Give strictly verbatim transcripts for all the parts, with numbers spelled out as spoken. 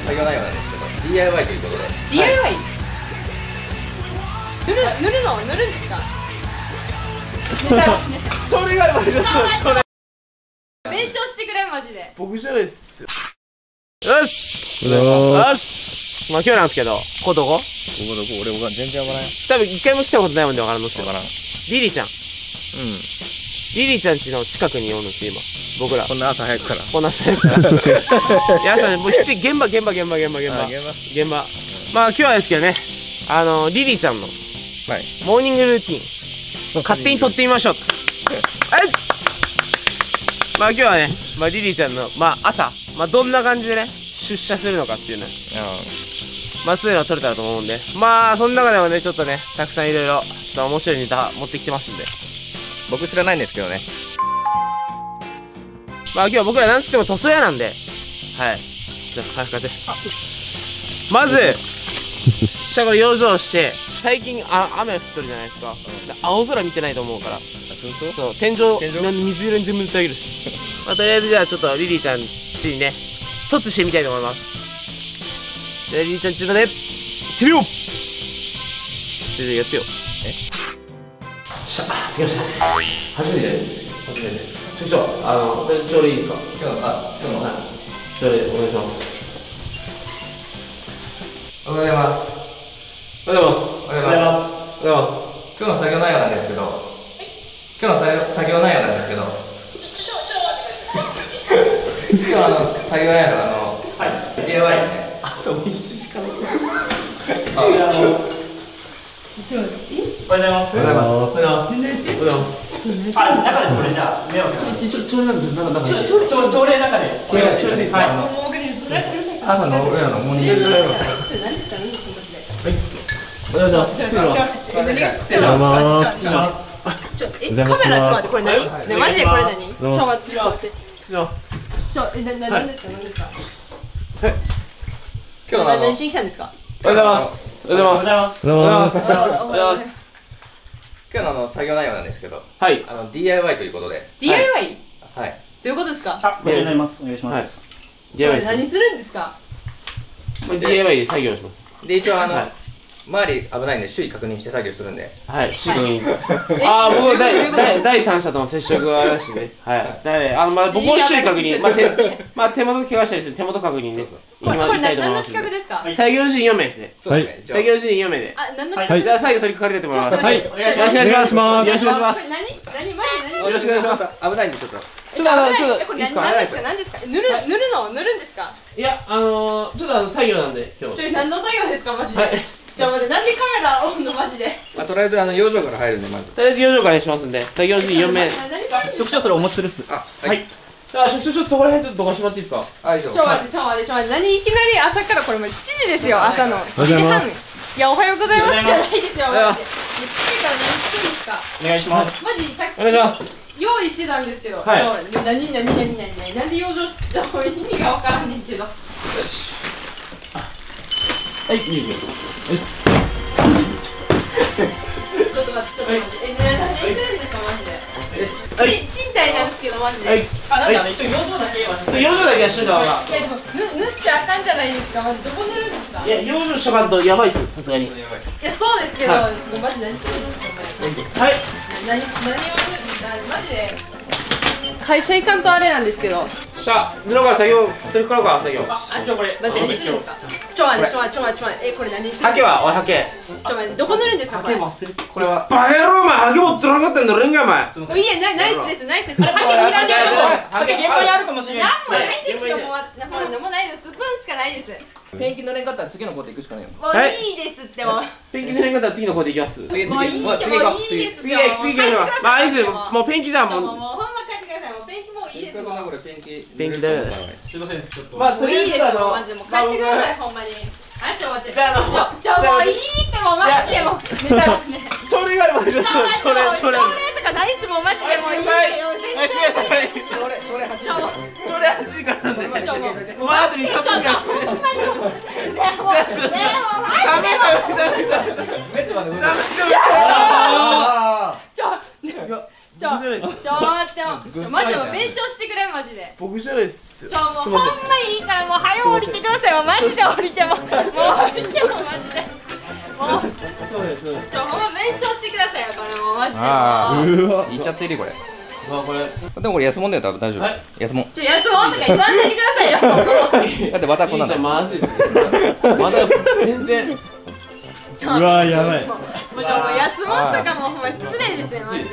作業内容なんですけど ディーアイワイ ということで。 ディーアイワイ？ 塗る塗るの塗るんですか？ それがマジでそれ弁償してくれマジで。 僕じゃないっすよ。よしよし。まあ今日なんですけど、ここどこ？ここどこ？俺僕は全然わからん。多分一回も来たことないもんでわからんのっすよ。わからん。リリちゃん。うん。リリちゃん家の近くにおるんですよ今。僕ら。こんな朝早くから。こんな朝早くから。いや朝ねもう七現場現場現場現場現場現場。まあ今日はですけどね、あのリリちゃんのモーニングルーティン勝手に撮ってみましょう。はい。まあ今日はね、まあリリちゃんのまあ朝まあどんな感じでね出社するのかっていうね。まあそういうのを撮れたらと思うんで、まあその中でもねちょっとねたくさんいろいろ面白いネタ持ってきてますんで。僕知らないんですけどね。まあ今日は僕らなんつっても塗装屋なんで、はい。じゃあ早く貸せ。まず下から養生して、最近あ雨降っとるじゃないですか。青空見てないと思うから。そう天井水色に全部塗ってあげる。まあとりあえずじゃあちょっとリリーちゃんちにね突してみたいと思います。じゃあリリーちゃんちまで行ってみよう。じゃあやってよ。えしゃあ着きました。初めて初めてちょちょあのちょうどいいですか？今日のあ今日のはいちょうどお願いします。おはようございます。おはようございます。おはようございます。おはようございます。今日の作業内容なんですけど、今日の作業作業内容なんですけど、今日あの作業内容あのはい ディーアイワイ ね。あといちじかん。あのちょっとおはようございます。おはようございます。おはようございます。全然おはようございます。あ、中で朝礼じゃあ迷惑かけちょちょ朝礼なんでなんか朝礼中でこれ朝礼ではい。朝の俺らのモーニングルーティン。何ですか何ですかマジで。はい。おはようございます。失礼します。おはようございます。ちょえカメラちょっと待ってこれ何？ねマジでこれ何？ちょっと待ってちょっと待って。ちょえなな何ですか何ですか。はい。今日は何しに来たんですか？おはようございます。おはようございます。おはようございます。おはようございます。今日のあの作業内容なんですけど、はい。あの ディーアイワイ ということで。ディーアイワイ？はい。どういうことですか？あ、こちらになります。お願いします。ディーアイワイ 何するんですか？ディーアイワイ で作業します。で一応あの周り危ないんで周囲確認して作業するんで。はい。周囲確認。ああ僕第第三者との接触がありましてね。はい。あのまあ僕も周囲確認。まあ手まあ手元怪我したりする手元確認で。これ何の企画ですか？作業人よんめいですね。はい。作業人よんめいで。あ、何の企画？じゃあ最後取り掛かりたいと思います。はい。よろしくお願いします。よろしくお願いします。何？何？マジ何？よろしくお願いします。危ないんでちょっと。ちょっとあのちょっとこれ何ですか？何ですか？塗る塗るの塗るんですか？いやあのちょっとあの作業なんで今日。ちょ何の作業ですかマジで？じゃあ待ってなんでカメラオンのマジで？まあとりあえずあの養生から入るんでまず。とりあえず養生からしますんで作業人よんめい。職長それお持ちするっす。あはい。じゃあ職長ちょっとそこら辺ちょっとどかしてもらっていいですか？はい。ちょ待ってちょ待ってちょ待って何いきなり朝からこれもうしちじですよ朝のしちじはん。いやおはようございますじゃないですよマジで。しちじから何してるんですか？お願いします。マジさっきお願いします。用意してたんですけど、はい、何何何何何何なんで養生しちゃう意味がわからんねんけど。よし。はい、いいよ。ちょっと待って、ちょっと待って、え、何してるんですかマジで。はい、賃貸なんですけどマジで。はい。あ、なんかね、一応養生だけは。養生だけはしといた方が。いやでもぬ塗っちゃあかんじゃないですかマジで。どこ塗るんですか。いや養生しとかんとやばいっすさすがに。いやそうですけど、マジ何するんですか。はい。何何をマジで会社行かんとあれなんですけど。しゃ、布から作業するからか作業。あ、ちょこれ。何するんですか。ちょ待ってちょ待ってちょ待ってちょ待ってえこれ何する。ハケはおいハケ。ちょ待ってどこ塗るんですかこれ。これは。バカ野郎お前ハケ持ってなかったんだろんがお前。もういいやナイスですナイスです。ハケいらない。ハケ現場にあるかもしれない。なんもないですよもう私なんもないですスプーンしかないです。ペンキのれんかったら次の工程行くしかないよ。もういいですってもう。ペンキのれんかったら次の工程行きます。もういいもういいです次次行きます。まあいいですもうペンキじゃんもう。もうほんま帰ってくださいもうペンキもういいです。これペンキペンキだよ。すいませんちょっと。まあとりあえずあのマジでもう帰ってくださいほんまに。あちょ待って。じゃあちょもういいってもうマジでもう。朝礼があるまでちょっと朝礼朝礼とかないしもうマジでもういいってよ。全然。朝礼朝礼はち朝礼はちじからなんで。もうあとにさんぷんか。ほんまにもう。ねえもうねえもうマジで。ダメダメダメダメ。ベッドまで。ダメダメ。ちょ。ちょ、ちょ、ちょ、待ってよ。マジで弁償してくれマジで。僕じゃないっすよ。ちょ、もうほんまいいからもう早う降りてくだささいよ、マジで降りても。もう降りても、マジで。もう。ちょ、ほんま弁償してくださいよ、これもうマジで。 ああ、うわ、いっちゃっていいこれ。 あ、これ。 でもこれ安物だよ、多分大丈夫。安物。 ちょ、安物とか言わないでくださいよ。 だってまたこんなの。 まずいですね。まだ全然。 うわやばい。 もうじゃあもう安物とかもほんま失礼ですよ、マジで。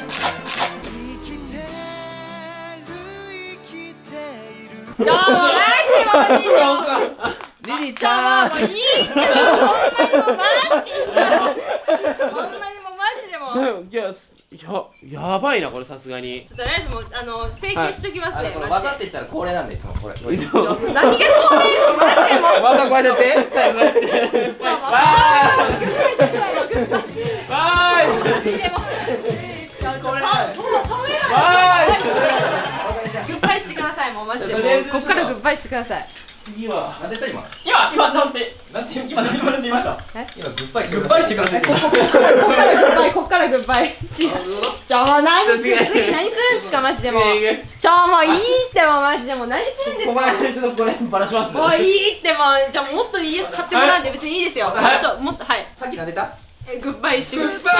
じゃあもうマジでもういいよ。 リリちゃん。 もういいってほんまにもうマジで。ほんまにもうマジでもう。 いや、や、やばいなこれさすがに。 ちょっととりあえずもうあの請求しときますね。 わざって言ったら恒例なんでいつもこれ。 何が恒例マジでもう。 またこうやってやって。 わーい。マジでも。これ。わーい。グッバイしてくださいもうマジでもうこっからグッバイしてください。 次は。 なんで言った今。 今今なんてなんて今何なんて言いました。 今グッバイグッバイしてください。 ここからグッバイこっからグッバイ。ちょもう何する何するんですかマジでもう。ちょもういいってもうマジでもう何するんですか。 ちょっとこれバラします。 もういいってもうじゃあもっとイエス買ってもらうんで別にいいですよ。もっともっとはい。 さっきなんでた？ えグッバイしてグッバイ。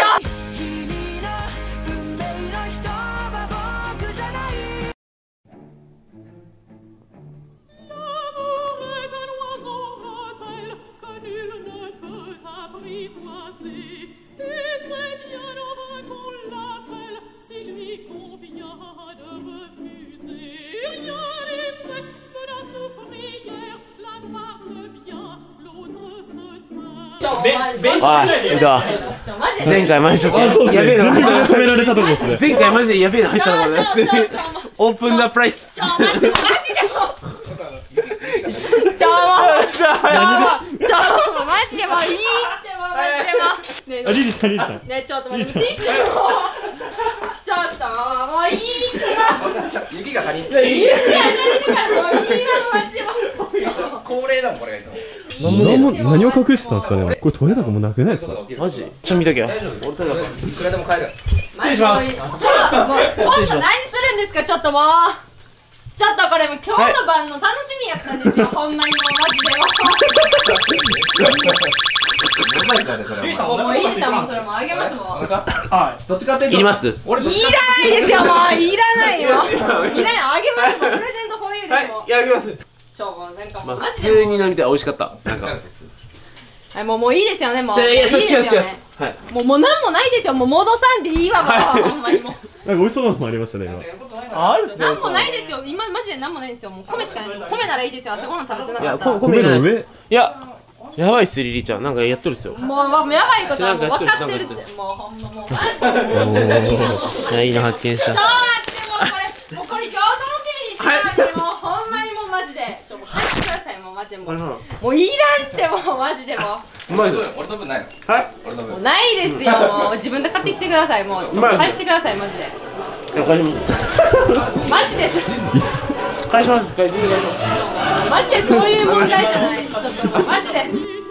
あ、うだ。前回マジちょっとやべえの止められたとこですね。 前回マジでやべえの入ったところです。オープンザプライス。 ちょマジでもちょもうちょもちょもマジでもういいってもうマジでもねあ、リリさんリリさん。 ねちょっと待ってティッシュもちょっともういいって雪が足りん。 いや足りるからもういいなマジでも恒例だもんこれがいつも。 何も何を隠してたんですかね。これ取れ高もなくないですか。 マジ？ちょっと見とけよ。 大丈夫。俺といくらでも買える。 失礼します。 ちょっともう今度何するんですかちょっともうちょっとこれもう今日の晩の楽しみやったんですよほんまにもうマジでもうもういいですよもうそれもうあげますもん。 はい。どっちかっていうと。 いります？ 俺いらないですよもういらないよ。いらないあげますもんプレゼントこういうですもん。 はい、やります。 ちょもうなんかもまあうマ普通にジでもう飲みたい美味しかった。なんか。 はいもうもういいですよねもう。 じゃあいやちょっと違う違う。 はい。もうもうなんもないですよもう戻さんでいいわもうほんまにもう。 なんか美味しそうなのもありましたね今。 あるっすね。 なんもないですよ今マジでなんもないですよもう米しかないです。米ならいいですよ朝ごはん食べてなかったら。 米の上。 いや。やばいっすリリーちゃんなんかやっとるっすよ。 もうもうやばいことはもう分かってるってもうほんまもういやいいの発見した。 ちょ待ってもうこれもうこれ今日楽しみにしてたんでもうほんまにもうマジでちょもう帰ってくださいもうマジでもうもういらんってもうマジでもうまいぞ。 俺の分ないの？ はい。 俺の分。 うもうないですよもう自分で買ってきてくださいもうちょっと返してくださいマジで返しますマジです返します返しますマジでそういう問題じゃないちょっともうマジで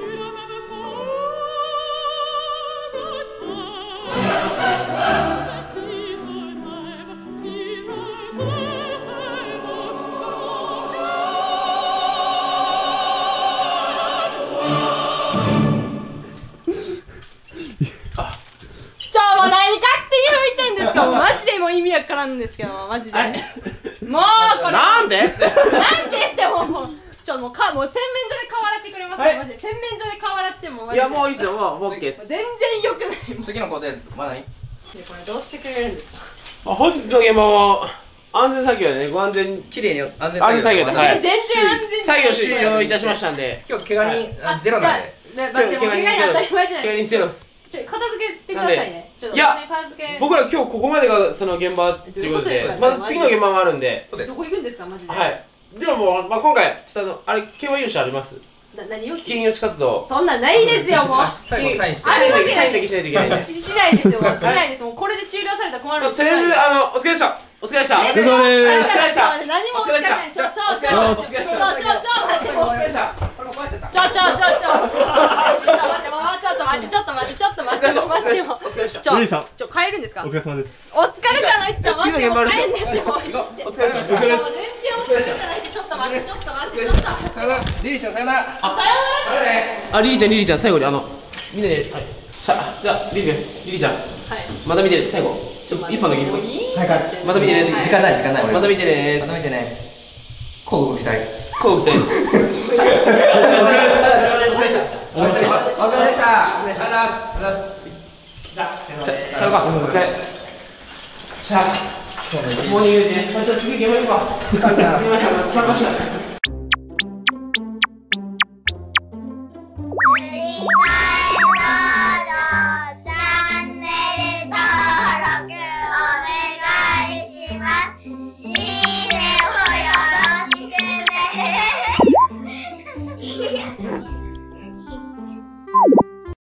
ちょもう何勝手に吹いてんですかもうマジでもう意味わからんんですけどマジでもうこれなんでなんでってもうもうちょっともうかもう洗面所で顔洗ってくれますか、はい、マジで洗面所で顔洗ってもマジでいやもういいですよもう OK です全然良くない次の工程まだにこれどうしてくれるんですか本日の現場も安全作業でねご安全綺麗に安全安全作業ではい全然安全作業終了いたしましたんで今日怪我人ゼロなんでね、待ってもう怪我人当たり前じゃない怪我人ゼロですちょ片付けてくださいねちょっといや片付け僕ら今日ここまでがその現場っていうことでまず次の現場もあるんでどこ行くんですかマジではいでももう、まあ、今回ちょっとあのあれ競馬融資ありますな何を危険予知活動そんなんないですよもう最後サインしてあれだけサインだけしないといけないんでししないですよもうしないですもうこれで終了されたら困るとりあえずあのお疲れでしたお疲れでしたお疲れ様です何もお疲れ様ですちょちょちょちょちょちょ待ってもうお疲れでしたこれも壊してたちょちょちょちょちょ待ってもうちょっと待ってちょっと待ってちょっと待ってマジでもうちょリリーさんちょ帰るんですかお疲れ様ですお疲れじゃないってちょ待ってもう帰んねってもうお疲れでした全然お疲れじゃないってちょっと待ってです。 ちょっと待ってちょっとさよなら。リリーちゃんさよなら。 さようなら。 あ、リリーちゃん、リリーちゃん、最後にあの、みんなで、はい。さあ、じゃあ、リリーちゃん、リリーちゃん。 はいまた見てね、最後。ちょっと、一本だけいいですか。 はい、かまた見てね、 時間ない、時間ない。 また見てね。 また見てね。こう動きたい。 こうみたいな。 お疲れ様でした。お疲れ様でした。ありがとうございます。じゃあ、 さよか。お疲れ。さあ、モーニングで、また次現場行こうか。 疲れた。 現場行こうか。